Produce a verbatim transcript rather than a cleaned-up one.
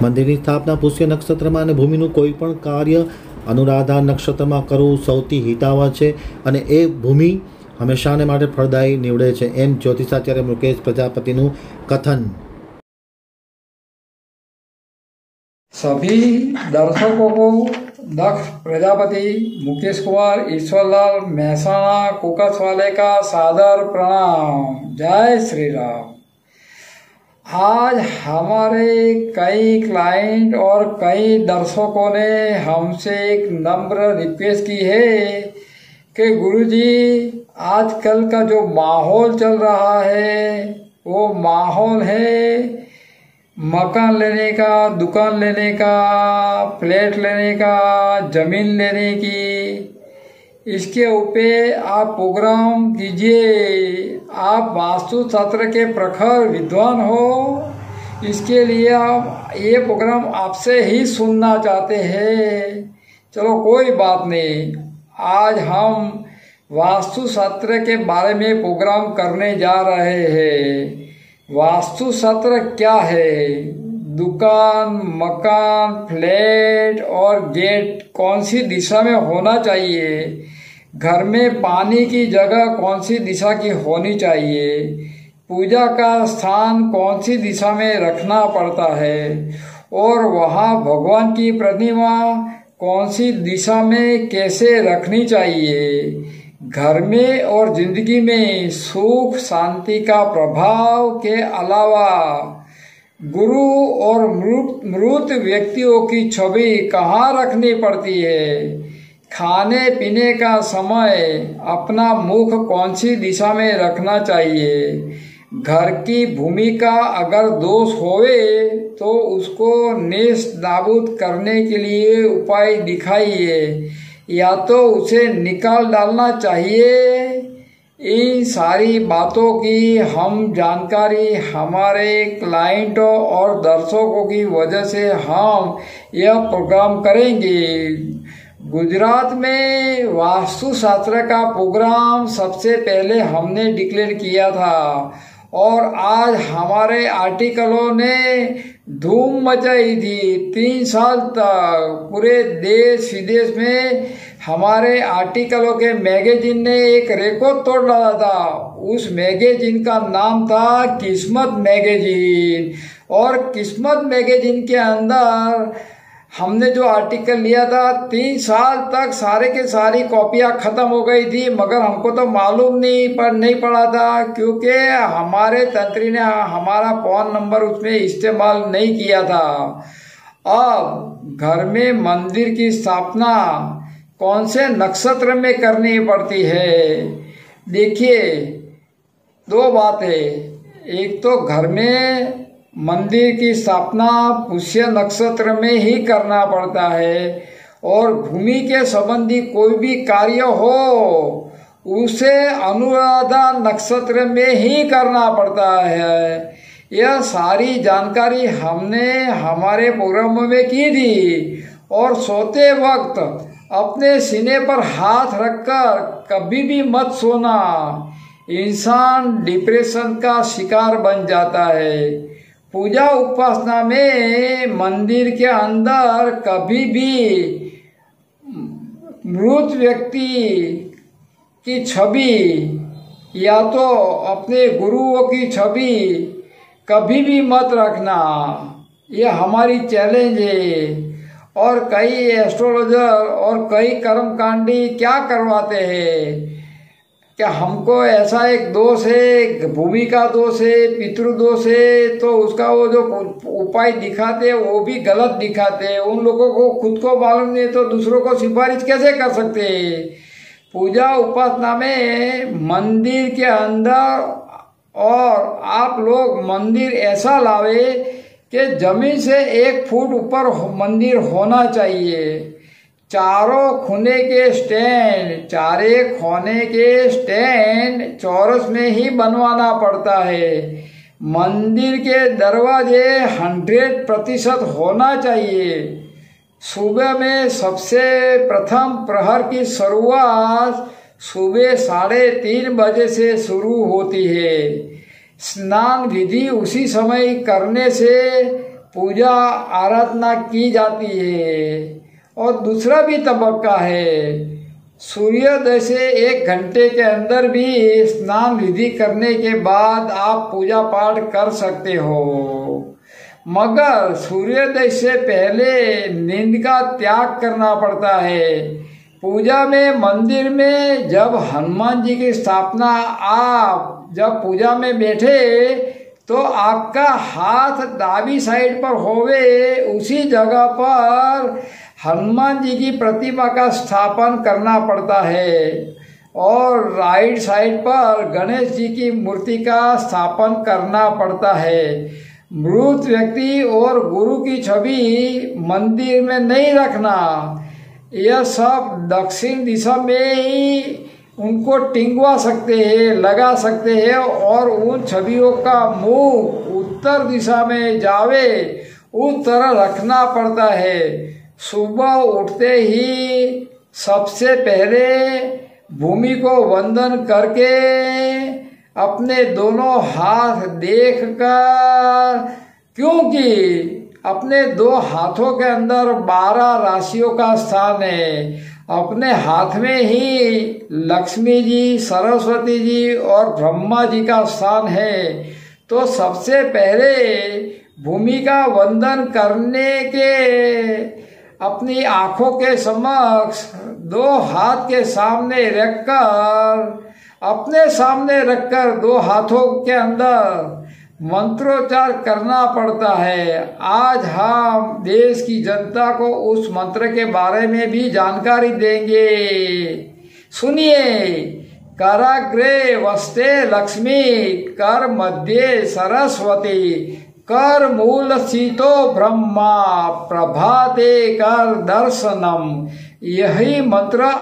મંદિરની સ્થાપના પુષ્ય નક્ષત્રમાં અને ભૂમિનું કોઈ પણ કાર્ય અનુરાધા નક્ષત્રમાં કરવું સૌથી હિતાવહ છે અને એ ભૂમિ હંમેશાને માટે ફળદાયી નીવડે છે, એમ જ્યોતિષાચાર્ય મુકેશ પ્રજાપતિનું કથન। सभी दर्शकों को दक्ष प्रजापति मुकेश कुमार ईश्वरलाल मेहसाणा कुकस वाले का सादर प्रणाम। जय श्री राम। आज हमारे कई क्लाइंट और कई दर्शकों ने हमसे एक नम्र रिक्वेस्ट की है कि गुरुजी आजकल का जो माहौल चल रहा है वो माहौल है मकान लेने का, दुकान लेने का, फ्लैट लेने का, जमीन लेने की। इसके ऊपर आप प्रोग्राम कीजिए। आप वास्तु शास्त्र के प्रखर विद्वान हो, इसके लिए आप ये प्रोग्राम आपसे ही सुनना चाहते हैं। चलो कोई बात नहीं, आज हम वास्तु शास्त्र के बारे में प्रोग्राम करने जा रहे हैं। वास्तु शास्त्र क्या है? दुकान, मकान, फ्लैट और गेट कौन सी दिशा में होना चाहिए, घर में पानी की जगह कौन सी दिशा की होनी चाहिए, पूजा का स्थान कौन सी दिशा में रखना पड़ता है और वहाँ भगवान की प्रतिमा कौन सी दिशा में कैसे रखनी चाहिए। घर में और जिंदगी में सुख शांति का प्रभाव के अलावा गुरु और मृत मृत व्यक्तियों की छवि कहाँ रखनी पड़ती है, खाने पीने का समय अपना मुख कौन सी दिशा में रखना चाहिए, घर की भूमि का अगर दोष होवे तो उसको नेस्त नाबूद करने के लिए उपाय दिखाइए या तो उसे निकाल डालना चाहिए। इन सारी बातों की हम जानकारी हमारे क्लाइंटों और दर्शकों की वजह से हम यह प्रोग्राम करेंगे। गुजरात में वास्तु शास्त्र का प्रोग्राम सबसे पहले हमने डिक्लेयर किया था और आज हमारे आर्टिकलों ने धूम मचाई थी। तीन साल तक पूरे देश विदेश में हमारे आर्टिकलों के मैगजीन ने एक रिकॉर्ड तोड़ डाला था। उस मैगजीन का नाम था किस्मत मैगजीन और किस्मत मैगजीन के अंदर हमने जो आर्टिकल लिया था तीन साल तक सारे के सारी कॉपियां खत्म हो गई थी, मगर हमको तो मालूम नहीं पर नहीं पड़ा था क्योंकि हमारे तंत्री ने हमारा फोन नंबर उसमें इस्तेमाल नहीं किया था। अब घर में मंदिर की स्थापना कौन से नक्षत्र में करनी पड़ती है? देखिए दो बात है, एक तो घर में मंदिर की स्थापना पुष्य नक्षत्र में ही करना पड़ता है और भूमि के संबंधी कोई भी कार्य हो उसे अनुराधा नक्षत्र में ही करना पड़ता है। यह सारी जानकारी हमने हमारे प्रोग्राम में की थी और सोते वक्त अपने सीने पर हाथ रखकर कभी भी मत सोना, इंसान डिप्रेशन का शिकार बन जाता है। पूजा उपासना में मंदिर के अंदर कभी भी मृत व्यक्ति की छवि या तो अपने गुरुओं की छवि कभी भी मत रखना, यह हमारी चैलेंज है। और कई एस्ट्रोलॉजर और कई कर्मकांडी क्या करवाते हैं क्या हमको ऐसा एक दोष है, भूमि का दोष है, पितृ दोष है, तो उसका वो जो उपाय दिखाते हैं वो भी गलत दिखाते हैं। उन लोगों को खुद को मालूम नहीं तो दूसरों को सिफारिश कैसे कर सकते हैं। पूजा उपासना में मंदिर के अंदर और आप लोग मंदिर ऐसा लावे कि जमीन से एक फुट ऊपर मंदिर होना चाहिए। चारों खुने के स्टैंड चारे खोने के स्टैंड चौरस में ही बनवाना पड़ता है। मंदिर के दरवाजे हंड्रेड प्रतिशत होना चाहिए। सुबह में सबसे प्रथम प्रहर की शुरुआत सुबह साढ़े तीन बजे से शुरू होती है। स्नान विधि उसी समय करने से पूजा आराधना की जाती है। और दूसरा भी तबक्का है, सूर्योदय से एक घंटे के अंदर भी स्नान विधि करने के बाद आप पूजा पाठ कर सकते हो, मगर सूर्योदय से पहले नींद का त्याग करना पड़ता है। पूजा में मंदिर में जब हनुमान जी की स्थापना, आप जब पूजा में बैठे तो आपका हाथ दावी साइड पर होवे, उसी जगह पर हनुमान जी की प्रतिमा का स्थापन करना पड़ता है और राइट साइड पर गणेश जी की मूर्ति का स्थापन करना पड़ता है। मृत व्यक्ति और गुरु की छवि मंदिर में नहीं रखना, यह सब दक्षिण दिशा में ही उनको टिंगवा सकते हैं, लगा सकते हैं और उन छवियों का मुख उत्तर दिशा में जावे उस तरह रखना पड़ता है। सुबह उठते ही सबसे पहले भूमि को वंदन करके अपने दोनों हाथ देखकर, क्योंकि अपने दो हाथों के अंदर बारह राशियों का स्थान है, अपने हाथ में ही लक्ष्मी जी, सरस्वती जी और ब्रह्मा जी का स्थान है। तो सबसे पहले भूमि का वंदन करने के अपनी आंखों के समक्ष दो हाथ के सामने रखकर, अपने सामने रखकर दो हाथों के अंदर मंत्रोच्चार करना पड़ता है। आज हम देश की जनता को उस मंत्र के बारे में भी जानकारी देंगे। सुनिए। कराग्रे वस्ते लक्ष्मी, कर मध्य सरस्वती, कर मूल सीतो ब्रह्मा, प्रभाते कर दर्शनम। यही मंत्र